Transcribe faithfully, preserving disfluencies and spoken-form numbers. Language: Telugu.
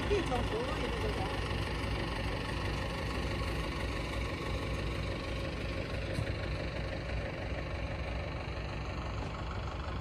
可以装熟了也那个啥。